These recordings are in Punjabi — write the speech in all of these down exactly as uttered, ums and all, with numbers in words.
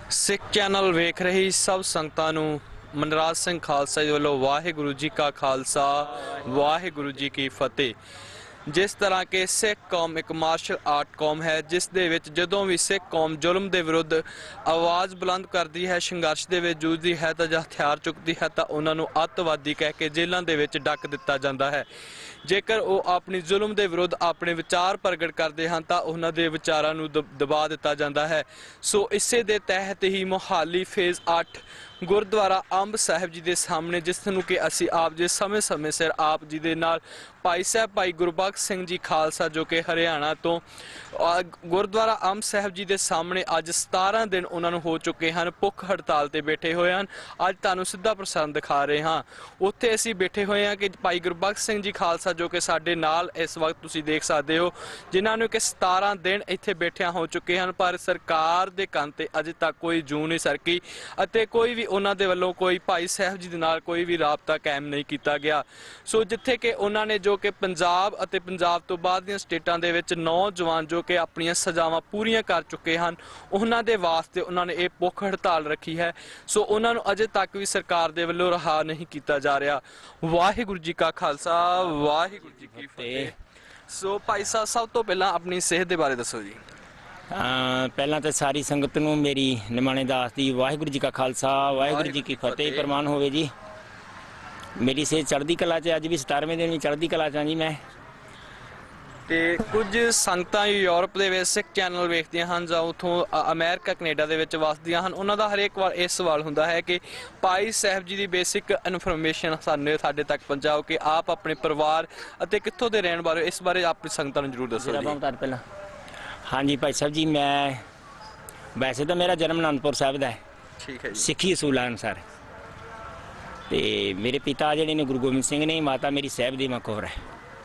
सिख चैनल वेख रही सब संगतां नूं मनराज सिंह खालसा जी वालों वाहिगुरु जी का खालसा वाहिगुरु जी की फतेह। जिस तरह के सिख कौम एक मार्शल आर्ट कौम है जिस दे विच जदों भी सिख कौम जुल्म के विरुद्ध आवाज़ बुलंद करती है, संघर्ष के विच जूझदी है तो ਜਾਂ हथियार चुकती है तो उन्होंने अतवादी कह के जेलों के विच डक दिता जाता है। जेकर वो अपनी जुल्म के विरुद्ध अपने विचार प्रगट करते हैं तो उन्होंने विचारों नूं दबा दिता जाता है। सो इसे दे तहत ही मोहाली फेज़ अठ गुरुद्वारा अंब साहिब जी के सामने जिसनूं कि असी आप जी समय समय सिर आप जी के नाल भाई साहब भाई गुरबख्श सिंह जी खालसा जो कि हरियाणा तो गुरुद्वारा अंब साहिब जी के सामने अज सतारह दिन उन्होंने हो चुके हैं भुख हड़ताल से बैठे हुए हैं। अज तुहानूं सीधा प्रसारण दिखा रहे हाँ। उत्थे असी बैठे हुए हैं कि भाई गुरबख्श सिंह जी खालसा जो कि साडे नाल इस वक्त तुसीं देख सकते हो जिन्होंने कि सतारह दिन इत्थे बैठिया हो चुके हैं पर सरकार के कंन ते अजे तक कोई जू नहीं सरकी अते कोई भी उन्होंने वालों कोई भाई साहब जी दे नाल कोई भी राबता कायम नहीं किया गया। सो जिथे कि उन्होंने जो कि पंजाब अते पंजाब तो बाद दी स्टेटां दे विच नौजवान जो कि अपनी सजावां पूरीआं कर चुके हैं उन्हां दे वास्ते उन्होंने ये भुख हड़ताल रखी है। सो उन्होंने अजे तक भी सरकार दे वल्लों रहा नहीं किया जा रहा। वाहिगुरू जी का खालसा वाहिगुरू जी की फतेह। सो भाई साहब सब तो पहला अपनी सेहत के बारे दसो जी। पहला तो सारी संगत नूं मेरी निमाणे दास दी वाहिगुरू जी का खालसा वाहिगुरू जी की फतेह प्रमाण होवे जी। मेरी सेहत चढ़दी कला च अज भी सतारवें दिन भी चढ़दी कला च जी। मैं ਤੇ ਕੁਝ ਸੰਗਤਾਂ ਯੂਰਪ ਦੇ ਵਿੱਚ ਸਿੱਖ ਚੈਨਲ ਵੇਖਦੀਆਂ ਹਨ ਜਾਂ ਉਥੋਂ ਅਮਰੀਕਾ ਕੈਨੇਡਾ ਦੇ ਵਿੱਚ ਵਸਦੀਆਂ ਹਨ। ਉਹਨਾਂ ਦਾ ਹਰੇਕ ਵਾਰ ਇਹ ਸਵਾਲ ਹੁੰਦਾ ਹੈ ਕਿ ਭਾਈ ਸਾਹਿਬ ਜੀ ਦੀ ਬੇਸਿਕ ਇਨਫੋਰਮੇਸ਼ਨ ਸਾਨੂੰ ਸਾਡੇ ਤੱਕ ਪਹੁੰਚਾਓ ਕਿ ਆਪ ਆਪਣੇ ਪਰਿਵਾਰ ਅਤੇ ਕਿੱਥੋਂ ਦੇ ਰਹਿਣ ਵਾਲੇ ਇਸ ਬਾਰੇ ਆਪਣੀ ਸੰਗਤਾਂ ਨੂੰ ਜ਼ਰੂਰ ਦੱਸੋ ਜੀ। ਪਹਿਲਾਂ ਹਾਂਜੀ ਭਾਈ ਸਾਹਿਬ ਜੀ, ਮੈਂ ਵੈਸੇ ਤਾਂ ਮੇਰਾ ਜਨਮ ਅਨੰਦਪੁਰ ਸਾਹਿਬ ਦਾ ਹੈ, ਠੀਕ ਹੈ ਜੀ, ਸਿੱਖੀ ਅਸੂਲਾਂ ਅਨੁਸਾਰ। ਤੇ ਮੇਰੇ ਪਿਤਾ ਜਿਹੜੇ ਨੇ ਗੁਰੂ ਗੋਬਿੰਦ ਸਿੰਘ ਨੇ, ਮਾਤਾ ਮੇਰੀ ਸਾਹਿਬਦੀਵਾ ਕੌਰ ਹੈ।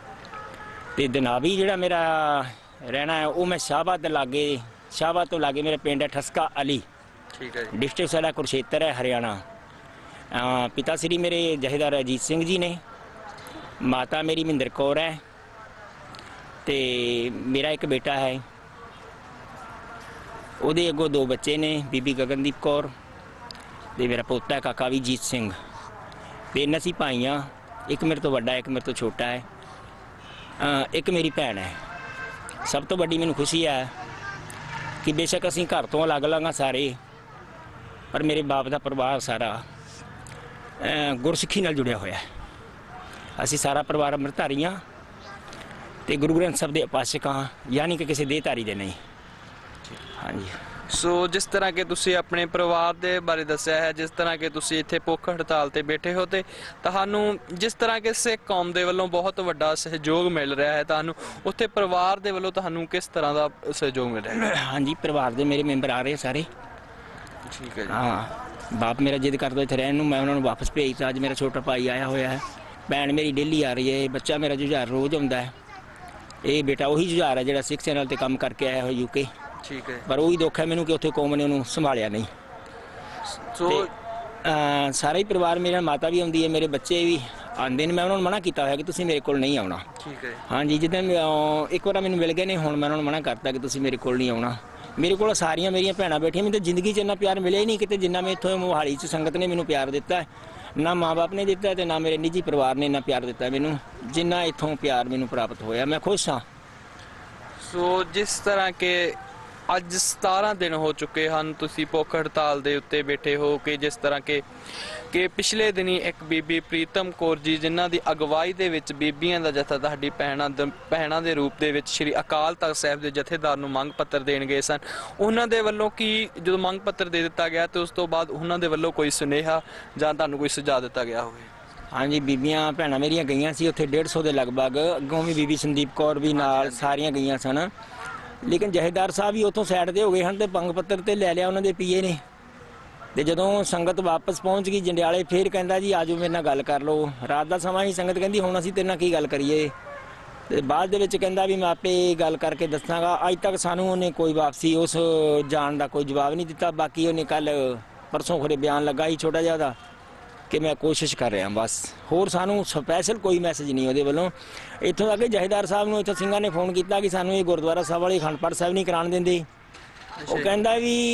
ਤੇ ਦਨਾਬੀ ਜਿਹੜਾ ਮੇਰਾ ਰਹਿਣਾ ਹੈ ਉਹ ਮੈਂ ਸ਼ਾਹਬਾਦ ਦੇ ਲਾਗੇ, ਸ਼ਾਹਬਾਦ ਤੋਂ ਲਾਗੇ ਮੇਰਾ ਪਿੰਡ ਹੈ ਠਸਕਾ ਅਲੀ, ਠੀਕ ਹੈ ਜੀ, ਡਿਸਟ੍ਰਿਕਟ ਸਾਡਾ ਕੁਰਸ਼ੇਤਰ ਹੈ ਹਰਿਆਣਾ। ਪਿਤਾ ਸ੍ਰੀ ਮੇਰੇ ਜਥੇਦਾਰ ਅਜੀਤ ਸਿੰਘ ਜੀ ਨੇ, ਮਾਤਾ ਮੇਰੀ ਮਹਿੰਦਰ ਕੌਰ ਹੈ ਤੇ ਮੇਰਾ ਇੱਕ ਬੇਟਾ ਹੈ। ਉਹਦੇ ਅੱਗੋਂ ਦੋ ਬੱਚੇ ਨੇ, ਬੀਬੀ ਗਗਨਦੀਪ ਕੌਰ ਤੇ ਮੇਰਾ ਪੋਤਾ ਕਾਕਾ ਵੀ ਜੀਤ ਸਿੰਘ। ਤਿੰਨ ਅਸੀਂ ਭਾਈ ਹਾਂ, ਇੱਕ ਮੇਰੇ ਤੋਂ ਵੱਡਾ ਇੱਕ ਮੇਰੇ ਤੋਂ ਛੋਟਾ ਹੈ। ਇੱਕ ਮੇਰੀ ਭੈਣ ਹੈ। ਸਭ ਤੋਂ ਵੱਡੀ ਮੈਨੂੰ ਖੁਸ਼ੀ ਹੈ ਕਿ ਬੇਸ਼ੱਕ ਅਸੀਂ ਘਰ ਤੋਂ ਅਲੱਗ ਅਲੱਗ ਹਾਂ ਸਾਰੇ, ਪਰ ਮੇਰੇ ਬਾਪ ਦਾ ਪਰਿਵਾਰ ਸਾਰਾ ਗੁਰਸਿੱਖੀ ਨਾਲ ਜੁੜਿਆ ਹੋਇਆ ਹੈ। ਅਸੀਂ ਸਾਰਾ ਪਰਿਵਾਰ ਅੰਮ੍ਰਿਤਧਾਰੀ ਹਾਂ ਤੇ ਗੁਰੂ ਗ੍ਰੰਥ ਸਾਹਿਬ ਦੇ ਉਪਾਸਕ ਹਾਂ, ਯਾਨੀ ਕਿ ਕਿਸੇ ਦੇਹਧਾਰੀ ਦੇ ਨਹੀਂ। ਹਾਂਜੀ। ਸੋ ਜਿਸ ਤਰ੍ਹਾਂ ਕਿ ਤੁਸੀਂ ਆਪਣੇ ਪਰਿਵਾਰ ਦੇ ਬਾਰੇ ਦੱਸਿਆ ਹੈ, ਜਿਸ ਤਰ੍ਹਾਂ ਕਿ ਤੁਸੀਂ ਇੱਥੇ ਭੁੱਖ ਹੜਤਾਲ ਤੇ ਬੈਠੇ ਹੋ ਤੇ ਤੁਹਾਨੂੰ ਜਿਸ ਤਰ੍ਹਾਂ ਕਿ ਸਿੱਖ ਕੌਮ ਦੇ ਵੱਲੋਂ ਬਹੁਤ ਵੱਡਾ ਸਹਿਯੋਗ ਮਿਲ ਰਿਹਾ ਹੈ, ਤੁਹਾਨੂੰ ਉੱਥੇ ਪਰਿਵਾਰ ਦੇ ਵੱਲੋਂ ਤੁਹਾਨੂੰ ਕਿਸ ਤਰ੍ਹਾਂ ਦਾ ਸਹਿਯੋਗ ਮਿਲ ਰਿਹਾ ਹੈ? ਹਾਂਜੀ, ਪਰਿਵਾਰ ਦੇ ਮੇਰੇ ਮੈਂਬਰ ਆ ਰਹੇ ਸਾਰੇ। ਠੀਕ ਹੈ ਜੀ। ਹਾਂ, ਬਾਪ ਮੇਰਾ ਜਿੱਦ ਕਰਦਾ ਇੱਥੇ ਰਹਿਣ ਨੂੰ, ਮੈਂ ਉਹਨਾਂ ਨੂੰ ਵਾਪਸ ਭੇਜਤਾ। ਅੱਜ ਮੇਰਾ ਛੋਟਾ ਭਾਈ ਆਇਆ ਹੋਇਆ ਹੈ, ਭੈਣ ਮੇਰੀ ਡੇਲੀ ਆ ਰਹੀ ਹੈ, ਬੱਚਾ ਮੇਰਾ ਜੁਝਾਰ ਰੋਜ਼ ਆਉਂਦਾ ਹੈ। ਇਹ ਬੇਟਾ ਉਹੀ ਜੁਝਾਰ ਹੈ ਜਿਹੜਾ ਸਿੱਖ ਚੈਨਲ ਤੇ ਕੰਮ ਕਰਕੇ ਆਇਆ ਹੋਇਆ ਯੂਕੇ। ਠੀਕ ਹੈ। ਪਰ ਉਹੀ ਦੁੱਖ ਹੈ ਮੈਨੂੰ ਕਿ ਉੱਥੇ ਕੌਮ ਨੇ ਉਹਨੂੰ ਸੰਭਾਲਿਆ ਨਹੀਂ। ਸੋ ਸਾਰਾ ਹੀ ਪਰਿਵਾਰ, ਮੇਰਾ ਮਾਤਾ ਵੀ ਆਉਂਦੀ ਹੈ, ਮੇਰੇ ਬੱਚੇ ਵੀ ਆਉਂਦੇ ਨੇ। ਮੈਂ ਉਹਨਾਂ ਨੂੰ ਮਨਾ ਕੀਤਾ ਹੋਇਆ ਕਿ ਤੁਸੀਂ ਮੇਰੇ ਕੋਲ ਨਹੀਂ ਆਉਣਾ। ਠੀਕ ਹੈ। ਹਾਂਜੀ, ਜਿੱਦਾਂ ਇੱਕ ਵਾਰ ਮੈਨੂੰ ਮਿਲ ਗਏ ਨੇ, ਹੁਣ ਮੈਂ ਉਹਨਾਂ ਨੂੰ ਮਨਾ ਕਰਤਾ ਕਿ ਤੁਸੀਂ ਮੇਰੇ ਕੋਲ ਨਹੀਂ ਆਉਣਾ। ਮੇਰੇ ਕੋਲ ਸਾਰੀਆਂ ਮੇਰੀਆਂ ਭੈਣਾਂ ਬੈਠੀਆਂ। ਮੈਨੂੰ ਤਾਂ ਜ਼ਿੰਦਗੀ 'ਚ ਇੰਨਾ ਪਿਆਰ ਮਿਲਿਆ ਹੀ ਨਹੀਂ ਕਿਤੇ ਜਿੰਨਾ ਮੈਂ ਇੱਥੋਂ ਮੋਹਾਲੀ 'ਚ ਸੰਗਤ ਨੇ ਮੈਨੂੰ ਪਿਆਰ ਦਿੱਤਾ। ਨਾ ਮਾਂ ਬਾਪ ਨੇ ਦਿੱਤਾ ਅਤੇ ਨਾ ਮੇਰੇ ਨਿੱਜੀ ਪਰਿਵਾਰ ਨੇ ਇੰਨਾ ਪਿਆਰ ਦਿੱਤਾ ਮੈਨੂੰ ਜਿੰਨਾ ਇੱਥੋਂ ਪਿਆਰ ਮੈਨੂੰ ਪ੍ਰਾਪਤ ਹੋਇਆ। ਮੈਂ ਖੁਸ਼ ਹਾਂ। ਸੋ ਜਿਸ ਤਰ੍ਹਾਂ ਕਿ ਅੱਜ ਸਤਾਰਾਂ ਦਿਨ ਹੋ ਚੁੱਕੇ ਹਨ ਤੁਸੀਂ ਭੁੱਖ ਹੜਤਾਲ ਦੇ ਉੱਤੇ ਬੈਠੇ ਹੋ ਕਿ ਜਿਸ ਤਰ੍ਹਾਂ ਕਿ ਕਿ ਪਿਛਲੇ ਦਿਨੀ ਇੱਕ ਬੀਬੀ ਪ੍ਰੀਤਮ ਕੌਰ ਜੀ ਜਿਨ੍ਹਾਂ ਦੀ ਅਗਵਾਈ ਦੇ ਵਿੱਚ ਬੀਬੀਆਂ ਦਾ ਜਥਾ ਤੁਹਾਡੀ ਭੈਣਾਂ ਭੈਣਾਂ ਦੇ ਰੂਪ ਦੇ ਵਿੱਚ ਸ਼੍ਰੀ ਅਕਾਲ ਤਖਤ ਸਾਹਿਬ ਦੇ ਜਥੇਦਾਰ ਨੂੰ ਮੰਗ ਪੱਤਰ ਦੇਣ ਗਏ ਸਨ, ਉਹਨਾਂ ਦੇ ਵੱਲੋਂ ਕੀ ਜਦੋਂ ਮੰਗ ਪੱਤਰ ਦੇ ਦਿੱਤਾ ਗਿਆ ਤੇ ਉਸ ਤੋਂ ਬਾਅਦ ਉਹਨਾਂ ਦੇ ਵੱਲੋਂ ਕੋਈ ਸੁਨੇਹਾ ਜਾਂ ਤੁਹਾਨੂੰ ਕੋਈ ਸੁਝਾਅ ਦਿੱਤਾ ਗਿਆ ਹੋਵੇ? ਹਾਂਜੀ, ਬੀਬੀਆਂ ਭੈਣਾਂ ਮੇਰੀਆਂ ਗਈਆਂ ਸੀ ਉੱਥੇ ਡੇਢ ਸੌ ਦੇ ਲਗਭਗ। ਅੱਗੋਂ ਵੀ ਬੀਬੀ ਸੰਦੀਪ ਕੌਰ ਵੀ ਨਾਲ ਸਾਰੀਆਂ ਗਈਆਂ ਸਨ। ਲੇਕਿਨ ਜਥੇਦਾਰ ਸਾਹਿਬ ਵੀ ਉੱਥੋਂ ਸਾਈਡ 'ਤੇ ਹੋ ਗਏ ਹਨ ਅਤੇ ਮੰਗ ਪੱਤਰ 'ਤੇ ਲੈ ਲਿਆ ਉਹਨਾਂ ਦੇ ਪੀਏ ਨੇ। ਅਤੇ ਜਦੋਂ ਸੰਗਤ ਵਾਪਸ ਪਹੁੰਚ ਗਈ ਜੰਡਿਆਲੇ, ਫਿਰ ਕਹਿੰਦਾ ਜੀ ਆਜੋ ਮੇਰੇ ਨਾਲ ਗੱਲ ਕਰ ਲਓ। ਰਾਤ ਦਾ ਸਮਾਂ ਹੀ, ਸੰਗਤ ਕਹਿੰਦੀ ਹੁਣ ਅਸੀਂ ਤੇਰੇ ਨਾਲ ਕੀ ਗੱਲ ਕਰੀਏ। ਅਤੇ ਬਾਅਦ ਦੇ ਵਿੱਚ ਕਹਿੰਦਾ ਵੀ ਮੈਂ ਆਪੇ ਗੱਲ ਕਰਕੇ ਦੱਸਾਂਗਾ। ਅੱਜ ਤੱਕ ਸਾਨੂੰ ਉਹਨੇ ਕੋਈ ਵਾਪਸੀ ਉਸ ਜਾਣ ਦਾ ਕੋਈ ਜਵਾਬ ਨਹੀਂ ਦਿੱਤਾ। ਬਾਕੀ ਉਹਨੇ ਕੱਲ੍ਹ ਪਰਸੋਂ ਖਰੇ ਬਿਆਨ ਲੱਗਾ ਸੀ ਛੋਟਾ ਜਿਹਾ ਉਹਦਾ ਕਿ ਮੈਂ ਕੋਸ਼ਿਸ਼ ਕਰ ਰਿਹਾ ਬਸ। ਹੋਰ ਸਾਨੂੰ ਸਪੈਸ਼ਲ ਕੋਈ ਮੈਸੇਜ ਨਹੀਂ ਉਹਦੇ ਵੱਲੋਂ। ਇੱਥੋਂ ਤੱਕ ਜਥੇਦਾਰ ਸਾਹਿਬ ਨੂੰ ਇੱਥੋਂ ਸਿੰਘਾਂ ਨੇ ਫੋਨ ਕੀਤਾ ਕਿ ਸਾਨੂੰ ਇਹ ਗੁਰਦੁਆਰਾ ਸਾਹਿਬ ਵਾਲੇ ਅਖੰਡ ਪਾਠ ਸਾਹਿਬ ਨਹੀਂ ਕਰਾਉਣ ਦਿੰਦੇ। ਉਹ ਕਹਿੰਦਾ ਵੀ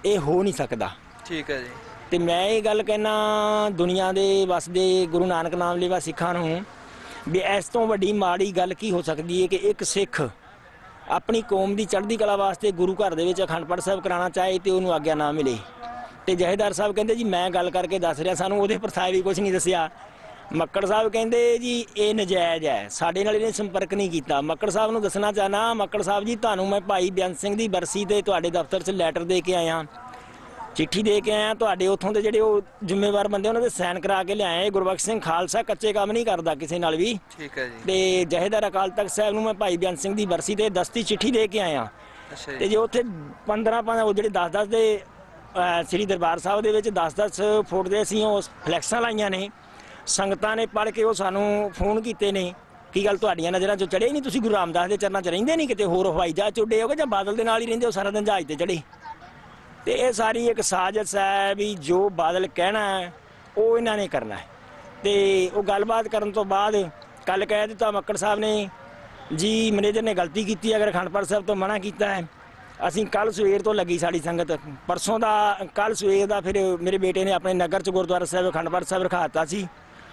ਇਹ ਹੋ ਨਹੀਂ ਸਕਦਾ। ਠੀਕ ਹੈ ਜੀ। ਤੇ ਮੈਂ ਇਹ ਗੱਲ ਕਹਿਣਾ ਦੁਨੀਆ ਦੇ ਵਸਦੇ ਗੁਰੂ ਨਾਨਕ ਨਾਮ ਲੈਵਾ ਸਿੱਖਾਂ ਨੂੰ ਵੀ ਇਸ ਤੋਂ ਵੱਡੀ ਮਾੜੀ ਗੱਲ ਕੀ ਹੋ ਸਕਦੀ ਹੈ ਕਿ ਇੱਕ ਸਿੱਖ ਆਪਣੀ ਕੌਮ ਦੀ ਚੜ੍ਹਦੀ ਕਲਾ ਵਾਸਤੇ ਗੁਰੂ ਘਰ ਦੇ ਵਿੱਚ ਅਖੰਡ ਪਾਠ ਸਾਹਿਬ ਕਰਾਉਣਾ ਚਾਹੇ ਤੇ ਉਹਨੂੰ ਆਗਿਆ ਨਾ ਮਿਲੇ। ਤੇ ਜਥੇਦਾਰ ਸਾਹਿਬ ਕਹਿੰਦੇ ਜੀ ਮੈਂ ਗੱਲ ਕਰਕੇ ਦੱਸ ਰਿਹਾ, ਸਾਨੂੰ ਉਹਦੇ ਪ੍ਰਸਾਦ ਵੀ ਕੁਝ ਨਹੀਂ ਦੱਸਿਆ। ਮੱਕੜ ਸਾਹਿਬ ਕਹਿੰਦੇ ਜੀ ਇਹ ਨਜਾਇਜ਼ ਹੈ, ਸਾਡੇ ਨਾਲ ਇਹਨੇ ਸੰਪਰਕ ਨਹੀਂ ਕੀਤਾ। ਮੱਕੜ ਸਾਹਿਬ ਨੂੰ ਦੱਸਣਾ ਚਾਹਨਾ, ਮੱਕੜ ਸਾਹਿਬ ਜੀ ਤੁਹਾਨੂੰ ਮੈਂ ਭਾਈ ਬੇਅੰਤ ਸਿੰਘ ਦੀ ਬਰਸੀ ਤੇ ਤੁਹਾਡੇ ਦਫ਼ਤਰ 'ਚ ਲੈਟਰ ਦੇ ਕੇ ਆਇਆ, ਚਿੱਠੀ ਦੇ ਕੇ ਆਇਆ। ਤੁਹਾਡੇ ਉੱਥੋਂ ਦੇ ਜਿਹੜੇ ਉਹ ਜ਼ਿੰਮੇਵਾਰ ਬੰਦੇ ਉਹਨਾਂ ਦੇ ਸਾਈਨ ਕਰਾ ਕੇ ਲਿਆਏ। ਗੁਰਬਖਸ਼ ਸਿੰਘ ਖਾਲਸਾ ਕੱਚੇ ਕੰਮ ਨਹੀਂ ਕਰਦਾ ਕਿਸੇ ਨਾਲ ਵੀ। ਠੀਕ ਹੈ ਜੀ। ਤੇ ਜਥੇਦਾਰ ਅਕਾਲ ਤਖਤ ਸਾਹਿਬ ਨੂੰ ਮੈਂ ਭਾਈ ਬੇਅੰਤ ਸਿੰਘ ਦੀ ਬਰਸੀ ਤੇ ਦਸਤੀ ਚਿੱਠੀ ਦੇ ਕੇ ਆਇਆ। ਅੱਛਾ ਜੀ। ਤੇ ਜੇ ਉੱਥੇ ਪੰਦਰਾਂ ਪੰਦਰਾਂ ਉਹ ਜਿਹੜੇ ਦਸ ਦਸ ਦੇ ਸ੍ਰੀ ਦਰਬਾਰ ਸਾਹਿਬ ਦੇ ਵਿੱਚ ਦਸ ਦਸ ਫੁੱਟ ਦੇ ਅਸੀਂ ਉਹ ਫਲੈਕਸਾਂ ਲਾਈਆਂ ਨੇ, ਸੰਗਤਾਂ ਨੇ ਪੜ੍ਹ ਕੇ ਉਹ ਸਾਨੂੰ ਫੋਨ ਕੀਤੇ ਨੇ ਕੀ ਗੱਲ ਤੁਹਾਡੀਆਂ ਨਜ਼ਰਾਂ 'ਚੋਂ ਚੜ੍ਹੇ ਨਹੀਂ, ਤੁਸੀਂ ਗੁਰੂ ਰਾਮਦਾਸ ਦੇ ਚਰਨਾਂ 'ਚ ਰਹਿੰਦੇ ਨਹੀਂ, ਕਿਤੇ ਹੋਰ ਹਵਾਈ ਜਹਾਜ਼ 'ਚ ਉੱਡੇ ਹੋਗੇ ਜਾਂ ਬਾਦਲ ਦੇ ਨਾਲ ਹੀ ਰਹਿੰਦੇ ਹੋ ਸਾਰਾ ਦਿਨ ਜਹਾਜ਼ 'ਤੇ ਚੜ੍ਹੇ। ਤੇ ਇਹ ਸਾਰੀ ਇੱਕ ਸਾਜ਼ਿਸ਼ ਹੈ ਵੀ ਜੋ ਬਾਦਲ ਕਹਿਣਾ ਹੈ ਉਹ ਇਹਨਾਂ ਨੇ ਕਰਨਾ ਹੈ। ਤੇ ਉਹ ਗੱਲਬਾਤ ਕਰਨ ਤੋਂ ਬਾਅਦ ਕੱਲ ਕਹਿ ਦਿੱਤਾ ਮੱਕੜ ਸਾਹਿਬ ਨੇ ਜੀ ਮੈਨੇਜਰ ਨੇ ਗਲਤੀ ਕੀਤੀ, ਅਗਰ ਅਖੰਡ ਪਾਠ ਸਾਹਿਬ ਤੋਂ ਮਨਾ ਕੀਤਾ ਹੈ। ਅਸੀਂ ਕੱਲ ਸਵੇਰ ਤੋਂ ਲੱਗੀ ਸਾਡੀ ਸੰਗਤ, ਪਰਸੋਂ ਦਾ ਕੱਲ ਸਵੇਰ ਦਾ ਫਿਰ ਮੇਰੇ ਬੇਟੇ ਨੇ ਆਪਣੇ ਨਗਰ 'ਚ ਗੁਰਦੁਆਰਾ ਸਾਹਿਬ ਅਖੰਡ ਪਾਠ ਸਾਹਿਬ ਰਖਾ ਦਿੱਤਾ ਸੀ।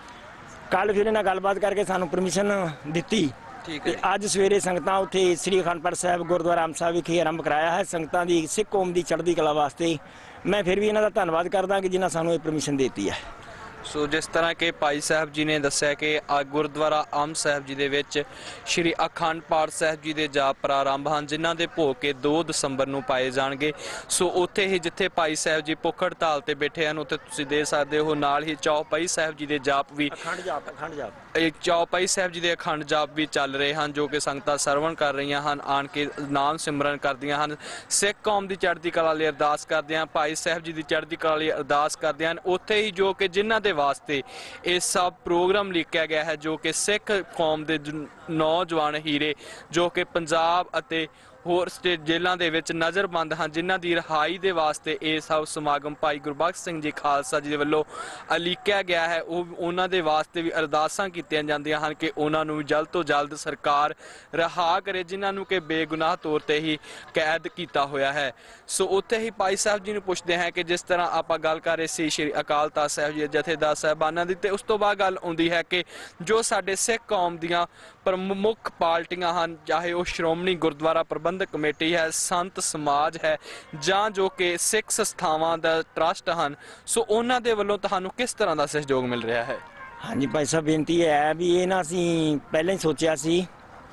ਕੱਲ ਫਿਰ ਇਹਨਾਂ ਗੱਲਬਾਤ ਕਰਕੇ ਸਾਨੂੰ ਪਰਮਿਸ਼ਨ ਦਿੱਤੀ। ਠੀਕ ਹੈ। ਤੇ ਅੱਜ ਸਵੇਰੇ ਸੰਗਤਾਂ ਉੱਥੇ ਸ੍ਰੀ ਅਖੰਡ ਪਾਠ ਸਾਹਿਬ ਗੁਰਦੁਆਰਾ ਰਾਮ ਸਾਹਿਬ ਵਿਖੇ ਆਰੰਭ ਕਰਾਇਆ ਹੈ ਸੰਗਤਾਂ ਦੀ ਸਿੱਖ ਕੌਮ ਦੀ ਚੜ੍ਹਦੀ ਕਲਾ ਵਾਸਤੇ। ਮੈਂ ਫਿਰ ਵੀ ਇਹਨਾਂ ਦਾ ਧੰਨਵਾਦ ਕਰਦਾ ਕਿ ਜਿਨ੍ਹਾਂ ਸਾਨੂੰ ਇਹ ਪਰਮਿਸ਼ਨ ਦਿੱਤੀ ਹੈ। ਸੋ ਜਿਸ ਤਰ੍ਹਾਂ ਕਿ ਭਾਈ ਸਾਹਿਬ ਜੀ ਨੇ ਦੱਸਿਆ ਕਿ ਆ ਗੁਰਦੁਆਰਾ ਆਮ ਸਾਹਿਬ ਜੀ ਦੇ ਵਿੱਚ ਸ਼੍ਰੀ ਅਖੰਡ ਪਾਠ ਸਾਹਿਬ ਜੀ ਦੇ ਜਾਪ ਪ੍ਰਾਰੰਭ ਹਨ, ਜਿਨ੍ਹਾਂ ਦੇ ਭੋਗ ਕੇ ਦੋ ਦਸੰਬਰ ਨੂੰ ਪਾਏ ਜਾਣਗੇ। ਸੋ ਉੱਥੇ ਹੀ ਜਿੱਥੇ ਭਾਈ ਸਾਹਿਬ ਜੀ ਭੁੱਖ ਹੜਤਾਲ ਤੇ ਬੈਠੇ ਹਨ ਉੱਥੇ ਤੁਸੀਂ ਦੇਖ ਸਕਦੇ ਹੋ ਨਾਲ ਹੀ ਚੌਪਈ ਸਾਹਿਬ ਜੀ ਦੇ ਜਾਪ ਵੀ ਅਖੰਡ ਜਾਪ ਅਖੰਡ ਜਾਪ ਇਹ ਚੌਪਈ ਸਾਹਿਬ ਜੀ ਦੇ ਅਖੰਡ ਜਾਪ ਵੀ ਚੱਲ ਰਹੇ ਹਨ, ਜੋ ਕਿ ਸੰਗਤਾਂ ਸਰਵਣ ਕਰ ਰਹੀਆਂ ਹਨ, ਆਣ ਕੇ ਨਾਮ ਸਿਮਰਨ ਕਰਦੀਆਂ ਹਨ, ਸਿੱਖ ਕੌਮ ਦੀ ਚੜ੍ਹਦੀ ਕਲਾ ਲਈ ਅਰਦਾਸ ਕਰਦੇ ਹਨ, ਭਾਈ ਸਾਹਿਬ ਜੀ ਦੀ ਚੜ੍ਹਦੀ ਕਲਾ ਲਈ ਅਰਦਾਸ ਕਰਦੇ ਹਨ। ਉੱਥੇ ਹੀ ਜੋ ਕਿ ਜਿਨ੍ਹਾਂ ਦੇ ਵਾਸਤੇ ਇਹ ਸਭ ਪ੍ਰੋਗਰਾਮ ਲਿਖਿਆ ਗਿਆ ਹੈ, ਜੋ ਕਿ ਸਿੱਖ ਕੌਮ ਦੇ ਨੌਜਵਾਨ ਹੀਰੇ ਜੋ ਕਿ ਪੰਜਾਬ ਅਤੇ ਹੋਰ ਸਟੇਟ ਜੇਲ੍ਹਾਂ ਦੇ ਵਿੱਚ ਨਜ਼ਰਬੰਦ ਹਨ, ਜਿਨ੍ਹਾਂ ਦੀ ਰਿਹਾਈ ਦੇ ਵਾਸਤੇ ਇਹ ਸਭ ਸਮਾਗਮ ਭਾਈ ਗੁਰਬਖਸ਼ ਸਿੰਘ ਜੀ ਖਾਲਸਾ ਜੀ ਦੇ ਵੱਲੋਂ ਉਲੀਕਿਆ ਗਿਆ ਹੈ। ਉਹ ਉਹਨਾਂ ਦੇ ਵਾਸਤੇ ਵੀ ਅਰਦਾਸਾਂ ਕੀਤੀਆਂ ਜਾਂਦੀਆਂ ਹਨ ਕਿ ਉਹਨਾਂ ਨੂੰ ਜਲਦ ਤੋਂ ਜਲਦ ਸਰਕਾਰ ਰਿਹਾ ਕਰੇ, ਜਿਨ੍ਹਾਂ ਨੂੰ ਕਿ ਬੇਗੁਨਾਹ ਤੌਰ ਤੇ ਹੀ ਕੈਦ ਕੀਤਾ ਹੋਇਆ ਹੈ। ਸੋ ਉੱਥੇ ਹੀ ਭਾਈ ਸਾਹਿਬ ਜੀ ਨੂੰ ਪੁੱਛਦੇ ਹਾਂ ਕਿ ਜਿਸ ਤਰ੍ਹਾਂ ਆਪਾਂ ਗੱਲ ਕਰ ਰਹੇ ਸੀ ਸ਼੍ਰੀ ਅਕਾਲ ਤਖਤ ਸਾਹਿਬ ਜੀ ਜਥੇਦਾਰ ਸਾਹਿਬਾਨਾਂ ਦੀ, ਤੇ ਉਸ ਤੋਂ ਬਾਅਦ ਗੱਲ ਆਉਂਦੀ ਹੈ ਕਿ ਜੋ ਸਾਡੇ ਸਿੱਖ ਕੌਮ ਦੀਆਂ ਪ੍ਰਮੁੱਖ ਪਾਰਟੀਆਂ ਹਨ, ਚਾਹੇ ਉਹ ਸ਼੍ਰੋਮਣੀ ਗੁਰਦੁਆਰਾ ਪ੍ਰਬੰਧਕ ਕਮੇਟੀ ਹੈ, ਸੰਤ ਸਮਾਜ ਹੈ, ਜਾਂ ਜੋ ਕਿ ਸਿੱਖ ਸੰਸਥਾਵਾਂ ਦਾ ਟਰਸਟ ਹਨ, ਸੋ ਉਹਨਾਂ ਦੇ ਵੱਲੋਂ ਤੁਹਾਨੂੰ ਕਿਸ ਤਰ੍ਹਾਂ ਦਾ ਸਹਿਯੋਗ ਮਿਲ ਰਿਹਾ ਹੈ? ਹਾਂਜੀ ਭਾਈ ਸਾਹਿਬ, ਬੇਨਤੀ ਹੈ ਵੀ ਇਹ ਨਾ ਅਸੀਂ ਪਹਿਲਾਂ ਹੀ ਸੋਚਿਆ ਸੀ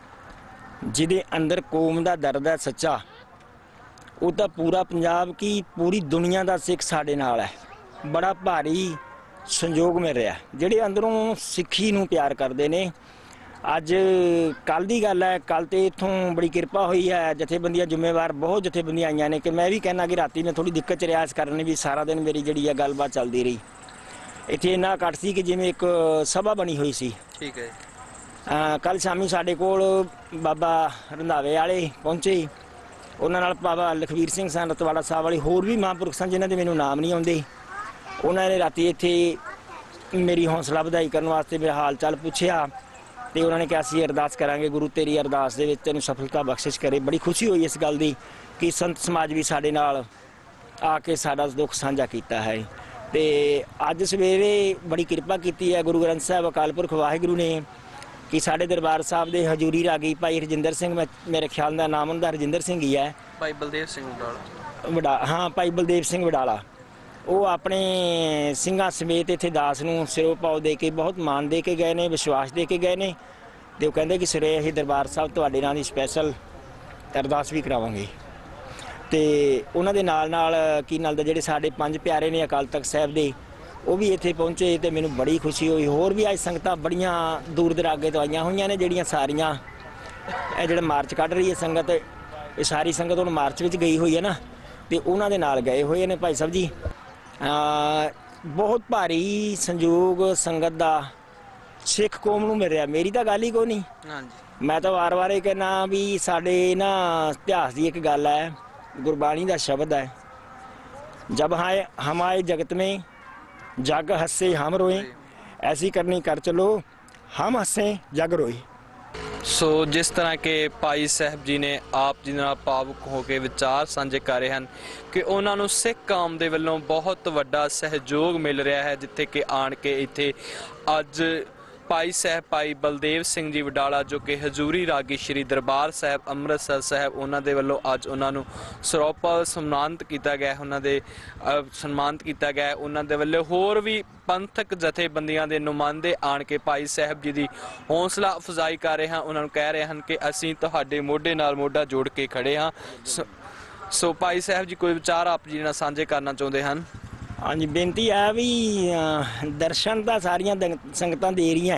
ਜਿਹਦੇ ਅੰਦਰ ਕੌਮ ਦਾ ਦਰਦ ਹੈ ਸੱਚਾ, ਉਹ ਤਾਂ ਪੂਰਾ ਪੰਜਾਬ ਕੀ ਪੂਰੀ ਦੁਨੀਆ ਦਾ ਸਿੱਖ ਸਾਡੇ ਨਾਲ ਹੈ। ਬੜਾ ਭਾਰੀ ਸੰਯੋਗ ਮਿਲ ਰਿਹਾ, ਜਿਹੜੇ ਅੰਦਰੋਂ ਸਿੱਖੀ ਨੂੰ ਪਿਆਰ ਕਰਦੇ ਨੇ। ਅੱਜ ਕੱਲ ਦੀ ਗੱਲ ਹੈ, ਕੱਲ ਤੇ ਇੱਥੋਂ ਬੜੀ ਕਿਰਪਾ ਹੋਈ ਹੈ, ਜਥੇਬੰਦੀਆਂ ਜ਼ਿੰਮੇਵਾਰ ਬਹੁਤ ਜਥੇਬੰਦੀਆਂ ਆਈਆਂ ਨੇ ਕਿ ਮੈਂ ਵੀ ਕਹਿਣਾ ਕਿ ਰਾਤੀ ਮੈਂ ਥੋੜੀ ਦਿੱਕਤ ਚ ਰਿਆਜ਼ ਕਰਨ ਵੀ ਸਾਰਾ ਦਿਨ ਮੇਰੀ ਜਿਹੜੀ ਹੈ ਗੱਲਬਾਤ ਚੱਲਦੀ ਰਹੀ। ਇੱਥੇ ਇੰਨਾ ਘੱਟ ਸੀ ਕਿ ਜਿਵੇਂ ਇੱਕ ਸਭਾ ਬਣੀ ਹੋਈ ਸੀ। ਠੀਕ ਹੈ। ਕੱਲ ਸ਼ਾਮੀ ਸਾਡੇ ਕੋਲ ਬਾਬਾ ਰੰਧਾਵੇ ਵਾਲੇ ਪਹੁੰਚੇ, ਉਹਨਾਂ ਨਾਲ ਬਾਬਾ ਲਖਵੀਰ ਸਿੰਘ ਸਨ ਰਤਵਾੜਾ ਸਾਹਿਬ ਵਾਲੇ, ਹੋਰ ਵੀ ਮਹਾਂਪੁਰਖ ਸਨ ਜਿਨ੍ਹਾਂ ਦੇ ਮੈਨੂੰ ਨਾਮ ਨਹੀਂ ਆਉਂਦੇ। ਉਹਨਾਂ ਨੇ ਰਾਤੀ ਇੱਥੇ ਮੇਰੀ ਹੌਸਲਾ ਵਧਾਈ ਕਰਨ ਵਾਸਤੇ ਮੇਰਾ ਹਾਲ ਚਾਲ ਪੁੱਛਿਆ ਤੇ ਉਹਨਾਂ ਨੇ ਕਿਹਾ ਅਸੀਂ ਅਰਦਾਸ ਕਰਾਂਗੇ, ਗੁਰੂ ਤੇਰੀ ਅਰਦਾਸ ਦੇ ਵਿੱਚ ਤੈਨੂੰ ਸਫਲਤਾ ਬਖਸ਼ਿਸ਼ ਕਰੇ। ਬੜੀ ਖੁਸ਼ੀ ਹੋਈ ਇਸ ਗੱਲ ਦੀ ਕਿ ਸੰਤ ਸਮਾਜ ਵੀ ਸਾਡੇ ਨਾਲ ਆ ਕੇ ਸਾਡਾ ਦੁੱਖ ਸਾਂਝਾ ਕੀਤਾ ਹੈ। ਤੇ ਅੱਜ ਸਵੇਰੇ ਬੜੀ ਕਿਰਪਾ ਕੀਤੀ ਹੈ ਗੁਰੂ ਗ੍ਰੰਥ ਸਾਹਿਬ ਅਕਾਲ ਪੁਰਖ ਵਾਹਿਗੁਰੂ ਨੇ ਕਿ ਸਾਡੇ ਦਰਬਾਰ ਸਾਹਿਬ ਦੇ ਹਜ਼ੂਰੀ ਰਾਗੀ ਭਾਈ ਰਜਿੰਦਰ ਸਿੰਘ, ਮੇਰੇ ਖਿਆਲ ਦਾ ਨਾਮ ਉਹਨਾਂ ਦਾ ਰਜਿੰਦਰ ਸਿੰਘ ਹੀ ਹੈ, ਭਾਈ ਬਲਦੇਵ ਸਿੰਘ ਵਡਾਲਾ ਵਡਾ ਹਾਂ ਭਾਈ ਬਲਦੇਵ ਸਿੰਘ ਵਡਾਲਾ, ਉਹ ਆਪਣੇ ਸਿੰਘਾਂ ਸਮੇਤ ਇੱਥੇ ਦਾਸ ਨੂੰ ਸਿਰੋਂ ਪਾਉ ਦੇ ਕੇ ਬਹੁਤ ਮਾਣ ਦੇ ਕੇ ਗਏ ਨੇ, ਵਿਸ਼ਵਾਸ ਦੇ ਕੇ ਗਏ ਨੇ। ਤੇ ਉਹ ਕਹਿੰਦੇ ਕਿ ਸਵੇਰੇ ਅਸੀਂ ਦਰਬਾਰ ਸਾਹਿਬ ਤੁਹਾਡੇ ਨਾਲ ਦੀ ਸਪੈਸ਼ਲ ਅਰਦਾਸ ਵੀ ਕਰਾਵਾਂਗੇ। ਤੇ ਉਹਨਾਂ ਦੇ ਨਾਲ ਨਾਲ ਕੀ ਨਾਲ ਦਾ ਜਿਹੜੇ ਸਾਡੇ ਪੰਜ ਪਿਆਰੇ ਨੇ ਅਕਾਲ ਤਖਤ ਸਾਹਿਬ ਦੇ, ਉਹ ਵੀ ਇੱਥੇ ਪਹੁੰਚੇ ਤੇ ਮੈਨੂੰ ਬੜੀ ਖੁਸ਼ੀ ਹੋਈ। ਹੋਰ ਵੀ ਅੱਜ ਸੰਗਤਾਂ ਬੜੀਆਂ ਦੂਰ ਦਰਾਗੇ ਤੋਂ ਆਈਆਂ ਹੋਈਆਂ ਨੇ, ਜਿਹੜੀਆਂ ਸਾਰੀਆਂ ਇਹ ਜਿਹੜਾ ਮਾਰਚ ਕੱਢ ਰਹੀ ਹੈ ਸੰਗਤ, ਇਹ ਸਾਰੀ ਸੰਗਤ ਹੁਣ ਮਾਰਚ ਵਿੱਚ ਗਈ ਹੋਈ ਹੈ ਨਾ, ਤੇ ਉਹਨਾਂ ਦੇ ਨਾਲ ਗਏ ਹੋਏ ਨੇ ਭਾਈ ਸਾਹਿਬ ਜੀ। ਬਹੁਤ ਭਾਰੀ ਸੰਯੋਗ ਸੰਗਤ ਦਾ ਸਿੱਖ ਕੌਮ ਨੂੰ ਮਿਲ ਰਿਹਾ। ਮੇਰੀ ਤਾਂ ਗੱਲ ਹੀ ਕੋਈ ਨਹੀਂ, ਹਾਂਜੀ ਮੈਂ ਤਾਂ ਵਾਰ ਵਾਰ ਇਹ ਕਹਿਣਾ ਵੀ ਸਾਡੇ ਨਾ ਇਤਿਹਾਸ ਦੀ ਇੱਕ ਗੱਲ ਹੈ, ਗੁਰਬਾਣੀ ਦਾ ਸ਼ਬਦ ਹੈ, ਜਬ ਹਾਏ ਹਮ ਆਏ ਜਗਤ में जग हंसे हम रोए, ऐसी करनी कर चलो हम हंसे जग रोए। ਸੋ ਜਿਸ ਤਰ੍ਹਾਂ ਕਿ ਭਾਈ ਸਾਹਿਬ ਜੀ ਨੇ ਆਪ ਜੀ ਨਾਲ ਭਾਵੁਕ ਹੋ ਕੇ ਵਿਚਾਰ ਸਾਂਝੇ ਕਰ ਰਹੇ ਹਨ ਕਿ ਉਹਨਾਂ ਨੂੰ ਸਿੱਖ ਕੌਮ ਦੇ ਵੱਲੋਂ ਬਹੁਤ ਵੱਡਾ ਸਹਿਯੋਗ ਮਿਲ ਰਿਹਾ ਹੈ, ਜਿੱਥੇ ਕਿ ਆਣ ਕੇ ਇੱਥੇ ਅੱਜ ਭਾਈ ਸਾਹਿਬ ਭਾਈ ਬਲਦੇਵ ਸਿੰਘ ਜੀ ਵਡਾਲਾ ਜੋ ਕਿ ਹਜ਼ੂਰੀ ਰਾਗੀ ਸ਼੍ਰੀ ਦਰਬਾਰ ਸਾਹਿਬ ਅੰਮ੍ਰਿਤਸਰ ਸਾਹਿਬ ਉਹਨਾਂ ਦੇ ਵੱਲੋਂ ਅੱਜ ਉਹਨਾਂ ਨੂੰ ਸਰੋਪਾ ਸਨਮਾਨਿਤ ਕੀਤਾ ਗਿਆ, ਉਹਨਾਂ ਦੇ ਸਨਮਾਨਿਤ ਕੀਤਾ ਗਿਆ। ਉਹਨਾਂ ਦੇ ਵੱਲੋਂ ਹੋਰ ਵੀ ਪੰਥਕ ਜਥੇਬੰਦੀਆਂ ਦੇ ਨੁਮਾਇੰਦੇ ਆਣ ਕੇ ਭਾਈ ਸਾਹਿਬ ਜੀ ਦੀ ਹੌਸਲਾ ਅਫਜ਼ਾਈ ਕਰ ਰਹੇ ਹਨ, ਉਹਨਾਂ ਨੂੰ ਕਹਿ ਰਹੇ ਹਨ ਕਿ ਅਸੀਂ ਤੁਹਾਡੇ ਮੋਢੇ ਨਾਲ ਮੋਢਾ ਜੋੜ ਕੇ ਖੜੇ ਹਾਂ। ਸੋ ਭਾਈ ਸਾਹਿਬ ਜੀ ਕੋਈ ਵਿਚਾਰ ਆਪ ਜੀ ਨਾਲ ਸਾਂਝੇ ਕਰਨਾ ਚਾਹੁੰਦੇ ਹਨ? हाँ जी, बेनती है भी अ, दर्शन तो सारिया संगतां दे रही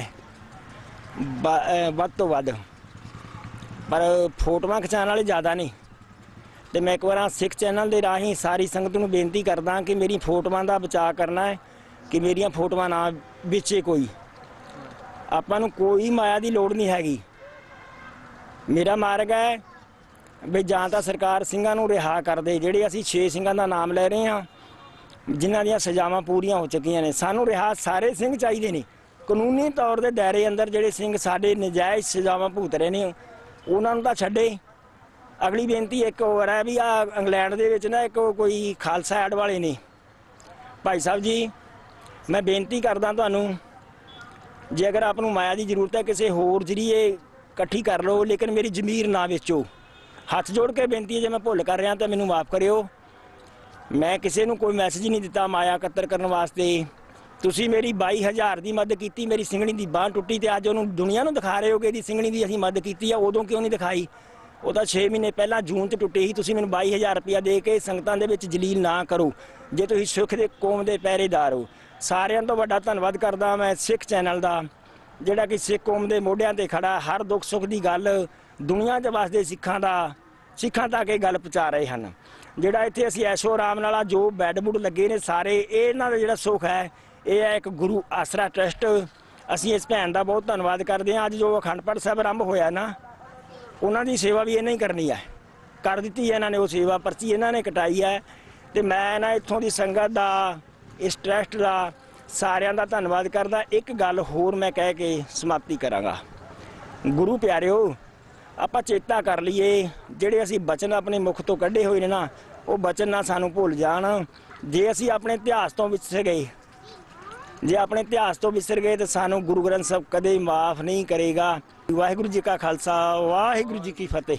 वध तो वध, पर फोटोआं खिचाण वाले ज़्यादा ने। तो मैं एक बार सिख चैनल के राही सारी संगत नूं बेनती करदा कि मेरी फोटोआं का बचाव करना है, कि मेरियां फोटोआं ना विचे कोई, आपां नूं कोई माया की लोड़ नहीं हैगी। मेरा मार्ग है भी जां तां सरकार ਸਿੰਘਾਂ ਨੂੰ रिहा कर दे, ਜਿਹੜੇ ਅਸੀਂ छे ਸਿੰਘਾਂ ਦਾ नाम ले रहे हैं जिन्हां ਦੀਆਂ ਸਜ਼ਾਵਾਂ ਪੂਰੀਆਂ ਹੋ ਚੁੱਕੀਆਂ ਨੇ। ਸਾਨੂੰ ਰਿਹਾ ਸਾਰੇ ਸਿੰਘ ਚਾਹੀਦੇ ਨੇ, ਕਾਨੂੰਨੀ ਤੌਰ ਦੇ ਦਾਇਰੇ ਅੰਦਰ ਜਿਹੜੇ ਸਿੰਘ ਸਾਡੇ ਨਜਾਇਜ਼ ਸਜ਼ਾਵਾਂ ਭੁਗਤ ਰਹੇ ਨੇ ਉਹਨਾਂ ਨੂੰ ਤਾਂ ਛੱਡੇ। ਅਗਲੀ ਬੇਨਤੀ ਇੱਕ ਹੋਰ ਹੈ ਵੀ ਆ ਇੰਗਲੈਂਡ ਦੇ ਵਿੱਚ ਨਾ ਇੱਕ ਕੋਈ ਖਾਲਸਾ ਐਡ ਵਾਲੇ ਨੇ ਭਾਈ ਸਾਹਿਬ ਜੀ, ਮੈਂ ਬੇਨਤੀ ਕਰਦਾ ਤੁਹਾਨੂੰ ਜੇ ਅਗਰ ਆਪ ਨੂੰ ਮਾਇਆ ਦੀ ਜ਼ਰੂਰਤ ਹੈ ਕਿਸੇ ਹੋਰ ਜਰੀਏ ਇਕੱਠੀ ਕਰ ਲਓ, ਲੇਕਿਨ ਮੇਰੀ ਜ਼ਮੀਰ ਨਾ ਵੇਚੋ। ਹੱਥ ਜੋੜ ਕੇ ਬੇਨਤੀ ਹੈ, ਜੇ ਮੈਂ ਭੁੱਲ ਕਰ ਰਿਹਾ ਤਾਂ ਮੈਨੂੰ ਮਾफ़ ਕਰਿਓ। मैं किसी को कोई मैसेज नहीं दिता माया कत्तर करने वास्ते। तुसी मेरी बाई हज़ार की मदद की, मेरी सिंगणी की बांह टुटी तो अज उन्होंने दुनिया को दिखा रहे हो कि सिंगणी की असीं मदद की है, उदों क्यों नहीं दिखाई? वो तो छे महीने पहला जून च टुटी ही। तुसी मैनूं बाई हज़ार रुपया दे के संगतां दे विच जलील ना करो जे तुसीं सुख दे कौम दे पहरेदार हो। सारिਆਂ ਤੋਂ ਵੱਡਾ ਧੰਨਵਾਦ ਕਰਦਾ मैं सिख चैनल का, ਜਿਹੜਾ कि सिख कौम के ਮੋਢਿਆਂ ਤੇ ਖੜਾ, हर दुख सुख की गल दुनिया च वसदे सिखां दा सिखां तक ये गल पहुँचा रहे हैं। ਜਿਹੜਾ ਇੱਥੇ ਅਸੀਂ ਐਸ਼ੋ ਆਰਾਮ ਨਾਲ ਜੋ ਬੈੱਡ ਬੁੱਡ ਲੱਗੇ ਨੇ ਸਾਰੇ ਇਹਨਾਂ ਦਾ ਜਿਹੜਾ ਸੁੱਖ ਹੈ ਇਹ ਹੈ ਇੱਕ ਗੁਰੂ ਆਸਰਾ ਟਰਸਟ। ਅਸੀਂ ਇਸ ਭੈਣ ਦਾ ਬਹੁਤ ਧੰਨਵਾਦ ਕਰਦੇ ਹਾਂ। ਅੱਜ ਜੋ ਅਖੰਡ ਪਾਠ ਸਾਹਿਬ ਆਰੰਭ ਹੋਇਆ ਨਾ, ਉਹਨਾਂ ਦੀ ਸੇਵਾ ਵੀ ਇਹਨਾਂ ਹੀ ਕਰਨੀ ਹੈ, ਕਰ ਦਿੱਤੀ ਹੈ ਇਹਨਾਂ ਨੇ ਉਹ ਸੇਵਾ, ਪਰਚੀ ਇਹਨਾਂ ਨੇ ਕਟਾਈ ਹੈ। ਤੇ ਮੈਂ ਨਾ ਇੱਥੋਂ ਦੀ ਸੰਗਤ ਦਾ, ਇਸ ਟਰਸਟ ਦਾ ਸਾਰਿਆਂ ਦਾ ਧੰਨਵਾਦ ਕਰਦਾ। ਇੱਕ ਗੱਲ ਹੋਰ ਮੈਂ ਕਹਿ ਕੇ ਸਮਾਪਤੀ ਕਰਾਂਗਾ। ਗੁਰੂ ਪਿਆਰਿਓ, ਆਪਾਂ ਚੇਤਾ ਕਰ ਲਈਏ ਜਿਹੜੇ ਅਸੀਂ ਬਚਨ ਆਪਣੇ ਮੁਖ ਤੋਂ ਕੱਢੇ ਹੋਏ ਨੇ ਨਾ, ਉਹ ਬਚਨ ਨਾ ਸਾਨੂੰ ਭੁੱਲ ਜਾਣ। ਜੇ ਅਸੀਂ ਆਪਣੇ ਇਤਿਹਾਸ ਤੋਂ ਵਿਸਰ ਗਏ, ਜੇ ਆਪਣੇ ਇਤਿਹਾਸ ਤੋਂ ਵਿਸਰ ਗਏ ਤਾਂ ਸਾਨੂੰ ਗੁਰੂ ਗ੍ਰੰਥ ਸਾਹਿਬ ਕਦੇ ਮਾਫ ਨਹੀਂ ਕਰੇਗਾ। ਵਾਹਿਗੁਰੂ ਜੀ ਕਾ ਖਾਲਸਾ, ਵਾਹਿਗੁਰੂ ਜੀ ਕੀ ਫਤਿਹ।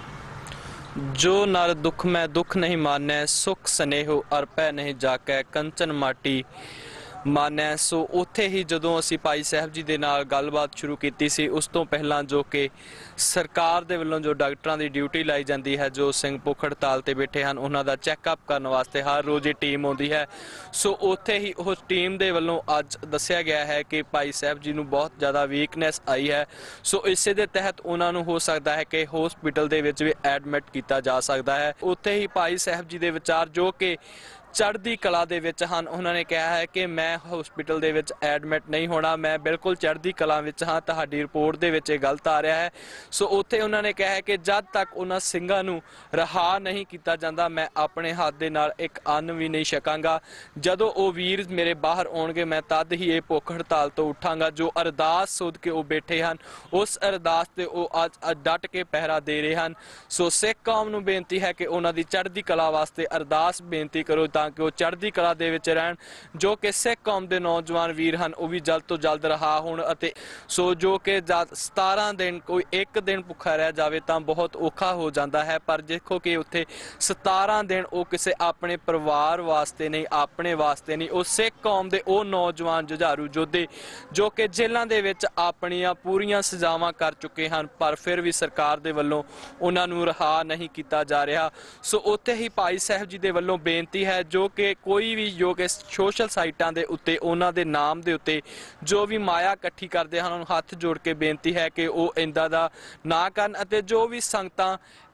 जो नर दुख में दुख नहीं मानै, सुख स्नेहो अरपै नहीं जाकै, कंचन माटी मानै। सो उत्थे ही जदों असी भाई साहब जी दे नाल गलबात शुरू कीती सी, उस तो पहलां जो कि सरकार दे वल्लों जो डॉक्टरां दी ड्यूटी लाई जाती है, जो सिंह भुख हड़ताल ते बैठे हैं, उन्हां दा चैकअप करने वास्ते हर रोज़ टीम आउंदी है। सो उत्थे ही उस टीम दे वल्लों अज दस्सिया गया है कि भाई साहब जी नूं बहुत ज़्यादा वीकनेस आई है। सो इसे दे तहत उन्हां नूं हो सकता है कि हॉस्पिटल दे विच भी एडमिट किया जा सकता है। उत्थे ही भाई साहब जी दे विचार जो कि ਚੜ੍ਹਦੀ ਕਲਾ ਦੇ ਵਿੱਚ ਹਨ, ਉਹਨਾਂ ਨੇ ਕਿਹਾ ਹੈ ਕਿ ਮੈਂ ਹਸਪੀਟਲ ਦੇ ਵਿੱਚ ਐਡਮਿਟ ਨਹੀਂ ਹੋਣਾ, ਮੈਂ ਬਿਲਕੁਲ ਚੜ੍ਹਦੀ ਕਲਾ ਵਿੱਚ ਹਾਂ, ਤੁਹਾਡੀ ਰਿਪੋਰਟ ਦੇ ਵਿੱਚ ਇਹ ਗਲਤ ਆ ਰਿਹਾ ਹੈ। ਸੋ ਉੱਥੇ ਉਹਨਾਂ ਨੇ ਕਿਹਾ ਹੈ ਕਿ ਜਦ ਤੱਕ ਉਹਨਾਂ ਸਿੰਘਾਂ ਨੂੰ ਰਿਹਾ ਨਹੀਂ ਕੀਤਾ ਜਾਂਦਾ, ਮੈਂ ਆਪਣੇ ਹੱਥ ਦੇ ਨਾਲ ਇੱਕ ਅੰਨ ਵੀ ਨਹੀਂ ਛਕਾਂਗਾ। ਜਦੋਂ ਉਹ ਵੀਰ ਮੇਰੇ ਬਾਹਰ ਆਉਣਗੇ, ਮੈਂ ਤਦ ਹੀ ਇਹ ਭੁੱਖ ਹੜਤਾਲ ਤੋਂ ਉੱਠਾਂਗਾ। ਜੋ ਅਰਦਾਸ ਸੋਧ ਕੇ ਉਹ ਬੈਠੇ ਹਨ, ਉਸ ਅਰਦਾਸ ਤੇ ਉਹ ਅੱਜ ਡਟ ਕੇ ਪਹਿਰਾ ਦੇ ਰਹੇ ਹਨ। ਸੋ ਸਿੱਖ ਕੌਮ ਨੂੰ ਬੇਨਤੀ ਹੈ ਕਿ ਉਹਨਾਂ ਦੀ ਚੜ੍ਹਦੀ ਕਲਾ ਵਾਸਤੇ ਅਰਦਾਸ ਬੇਨਤੀ ਕਰੋ ਤਾਂ ਕਿ ਉਹ ਚੜ੍ਹਦੀ ਕਲਾ ਦੇ ਵਿੱਚ ਰਹਿਣ। ਜੋ ਕਿ ਸਿੱਖ ਕੌਮ ਦੇ ਨੌਜਵਾਨ ਵੀਰ ਹਨ ਉਹ ਵੀ ਜਲਦ ਤੋਂ ਜਲਦ ਰਿਹਾ ਹੋਣ। ਅਤੇ ਸੋ ਜੋ ਕਿ ਸਤਾਰਾਂ ਦਿਨ ਕੋਈ ਇੱਕ ਦਿਨ ਭੁੱਖਾ ਰਹਿ ਜਾਵੇ ਤਾਂ ਬਹੁਤ ਔਖਾ ਹੋ ਜਾਂਦਾ ਹੈ, ਪਰ ਦੇਖੋ ਕਿ ਉੱਥੇ ਸਤਾਰਾਂ ਦਿਨ ਉਹ ਕਿਸੇ ਆਪਣੇ ਪਰਿਵਾਰ ਵਾਸਤੇ ਨਹੀਂ, ਆਪਣੇ ਵਾਸਤੇ ਨਹੀਂ, ਉਹ ਸਿੱਖ ਕੌਮ ਦੇ ਉਹ ਨੌਜਵਾਨ ਜੁਝਾਰੂ ਯੋਧੇ ਜੋ ਕਿ ਜੇਲ੍ਹਾਂ ਦੇ ਵਿੱਚ ਆਪਣੀਆਂ ਪੂਰੀਆਂ ਸਜ਼ਾਵਾਂ ਕਰ ਚੁੱਕੇ ਹਨ, ਪਰ ਫਿਰ ਵੀ ਸਰਕਾਰ ਦੇ ਵੱਲੋਂ ਉਹਨਾਂ ਨੂੰ ਰਿਹਾ ਨਹੀਂ ਕੀਤਾ ਜਾ ਰਿਹਾ। ਸੋ ਉੱਥੇ ਹੀ ਭਾਈ ਸਾਹਿਬ ਜੀ ਦੇ ਵੱਲੋਂ ਬੇਨਤੀ ਹੈ ਜੋ ਕਿ ਕੋਈ ਵੀ ਜੋ ਕਿ ਸੋਸ਼ਲ ਸਾਈਟਾਂ ਦੇ ਉੱਤੇ ਉਹਨਾਂ ਦੇ ਨਾਮ ਦੇ ਉੱਤੇ ਜੋ ਵੀ ਮਾਇਆ ਇਕੱਠੀ ਕਰਦੇ ਹਨ, ਉਹਨਾਂ ਨੂੰ ਹੱਥ ਜੋੜ ਕੇ ਬੇਨਤੀ ਹੈ ਕਿ ਉਹ ਇੰਦਾ ਦਾ ਨਾ ਕਰਨ। ਅਤੇ ਜੋ ਵੀ ਸੰਗਤਾਂ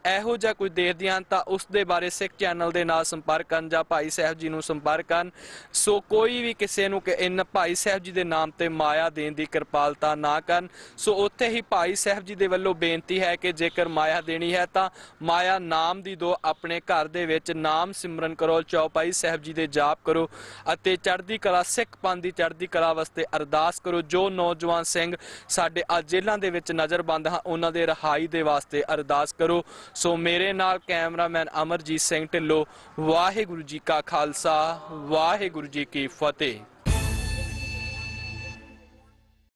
ਇਹੋ ਜਿਹਾ ਕੁਝ ਦੇਖਦੇ ਹਨ ਤਾਂ ਉਸ ਦੇ ਬਾਰੇ ਸਿੱਖ ਚੈਨਲ ਦੇ ਨਾਲ ਸੰਪਰਕ ਕਰਨ ਜਾਂ ਭਾਈ ਸਾਹਿਬ ਜੀ ਨੂੰ ਸੰਪਰਕ ਕਰਨ। ਸੋ ਕੋਈ ਵੀ ਕਿਸੇ ਨੂੰ ਕਿ ਇਨ ਭਾਈ ਸਾਹਿਬ ਜੀ ਦੇ ਨਾਮ ਤੇ ਮਾਇਆ ਦੇਣ ਦੀ ਕਿਰਪਾਲਤਾ ਨਾ ਕਰਨ। ਸੋ ਉੱਥੇ ਹੀ ਭਾਈ ਸਾਹਿਬ ਜੀ ਦੇ ਵੱਲੋਂ ਬੇਨਤੀ ਹੈ ਕਿ ਜੇਕਰ ਮਾਇਆ ਦੇਣੀ ਹੈ ਤਾਂ ਮਾਇਆ ਨਾਮ ਦੀ ਦੋ, ਆਪਣੇ ਘਰ ਦੇ ਵਿੱਚ ਨਾਮ ਸਿਮਰਨ ਕਰੋ, ਚੌਪਾਈ ਸਾਹਿਬ ਜੀ ਦੇ ਜਾਪ ਕਰੋ ਅਤੇ ਚੜ੍ਹਦੀ ਕਲਾ ਸਿੱਖ ਪੰਥ ਦੀ ਚੜ੍ਹਦੀ ਕਲਾ ਵਾਸਤੇ ਅਰਦਾਸ ਕਰੋ। ਜੋ ਨੌਜਵਾਨ ਸਿੰਘ ਸਾਡੇ ਅੱਜ ਜੇਲ੍ਹਾਂ ਦੇ ਵਿੱਚ ਨਜ਼ਰਬੰਦ ਹਨ ਉਹਨਾਂ ਦੇ ਰਿਹਾਈ ਦੇ ਵਾਸਤੇ ਅਰਦਾਸ ਕਰੋ। ਸੋ ਮੇਰੇ ਨਾਲ ਕੈਮਰਾਮੈਨ ਅਮਰਜੀਤ ਸਿੰਘ ਢਿੱਲੋਂ। ਵਾਹਿਗੁਰੂ ਜੀ ਕਾ ਖਾਲਸਾ, ਵਾਹਿਗੁਰੂ ਜੀ ਕੀ ਫਤਿਹ।